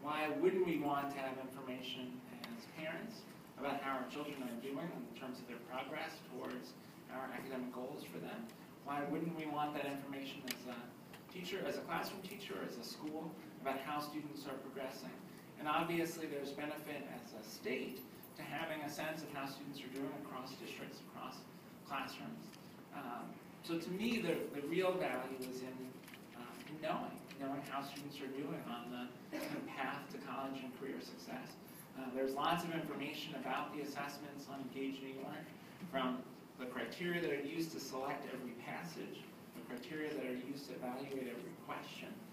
Why wouldn't we want to have information as parents about how our children are doing in terms of their progress towards our academic goals for them? Why wouldn't we want that information as a teacher, as a classroom teacher, as a school, about how students are progressing? And obviously there's benefit as a state to having a sense of how students are doing across districts, across classrooms. So to me, the real value is in knowing how students are doing on the kind of path to college and career success. There's lots of information about the assessments on Engage New York, from the criteria that are used to select every passage, the criteria that are used to evaluate every question,